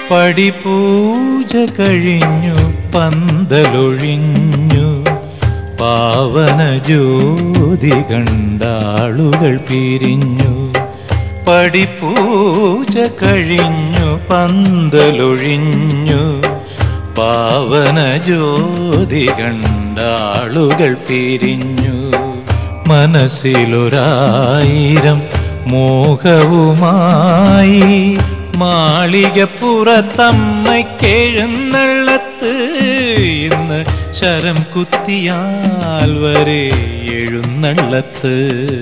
പടിപൂജ കഴിഞ്ഞു പന്തലൊഴിഞ്ഞു പാവന ജ്യോതി കണ്ടാളുകൾ പിരിഞ്ഞു. പടിപൂജ കഴിഞ്ഞു പന്തലൊഴിഞ്ഞു പാവന ജ്യോതി കണ്ടാളുകൾ പിരിഞ്ഞു. മനസ്സിലൊരായിരം മോഹവുമായി മാളികപ്പുറത്തമ്മയ്ക്കെഴുന്നള്ളത്ത്. ഇന്ന് ശരം കുത്തിയാൽ വരെ എഴുന്നള്ളത്ത്.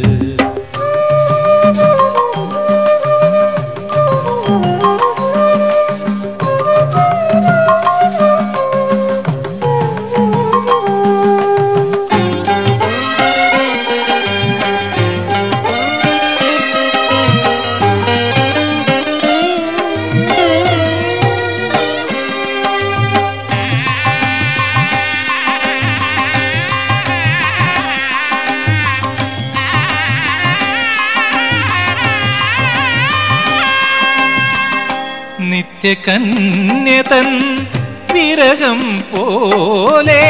നിത്യകന്യതൻ വിരഹം പോലെ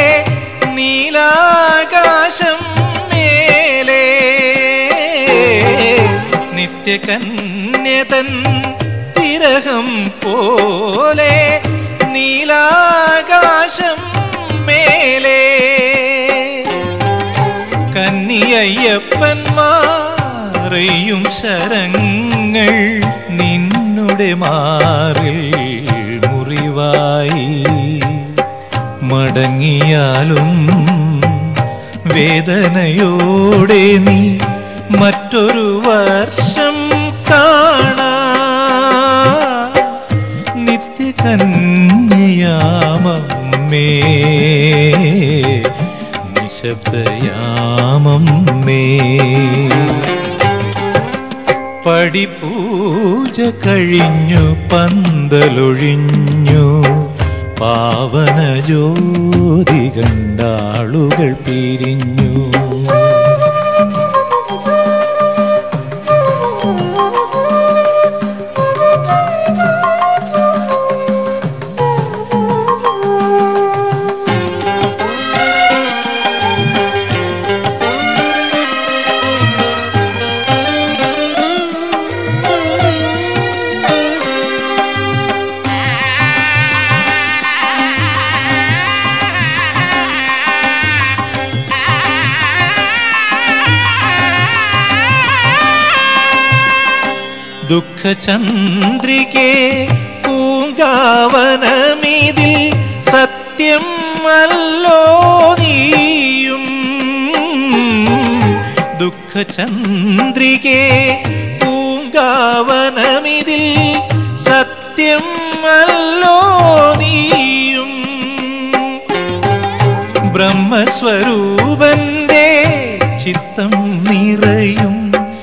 നീലാകാശം മേലെ. നിത്യകന്യതൻ വിരഹം പോലെ നീലാകാശം മേലെ. കന്നിയയ്യപ്പന്മാരെയും ശരങ്ങൾ നിന്നുടെ മാറിൽ മുറിവായി. മടങ്ങിയാലും വേദനയോടെ നീ മറ്റൊരു വർഷം കാണാ. നിത്യകന്യയാമമ്മേ നിശബ്ദയാമമ്മേ. പടിപൂജ കഴിഞ്ഞു പന്തലൊഴിഞ്ഞു പാവന ജ്യോതി കണ്ടാളുകൾ പിരിഞ്ഞു. ദുഃഖചന്ദ്രികേ പൂങ്കാവനമിതിൽ സത്യം അല്ലോ നീയും. ദുഃഖചന്ദ്രികേ പൂങ്കാവനമിതിൽ സത്യം അല്ലോ നീയും. ബ്രഹ്മസ്വരൂപന്റെ ചിത്തം നിറയും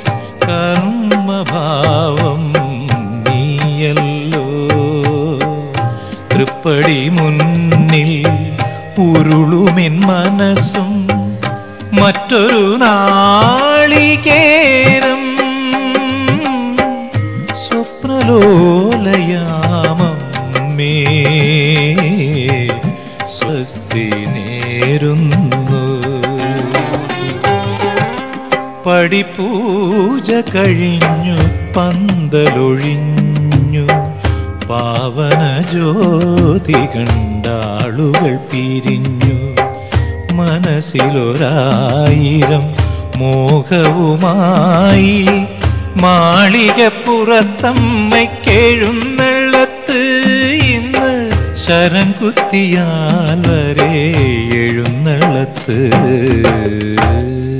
കർമ്മഭാവം നീയല്ലോ. തൃപ്പടി മുന്നിൽ ഉരുളുമെൻ മനസ്സും മറ്റൊരു നാളികേരം. സ്വപ്നലോലയാമമ്മേ സ്വസ്തി നേരുന്നു. പടിപൂജ കഴിഞ്ഞു പന്തലൊഴിഞ്ഞു പാവന ജ്യോതി കണ്ടാളുകൾ പിരിഞ്ഞു. മനസ്സിലൊരായിരം മോഹവുമായി മാളികപ്പുറത്തമ്മയ്ക്കെഴുന്നള്ളത്ത്. ഇന്ന് ശരം കുത്തിയാൽ വരെ എഴുന്നള്ളത്ത്.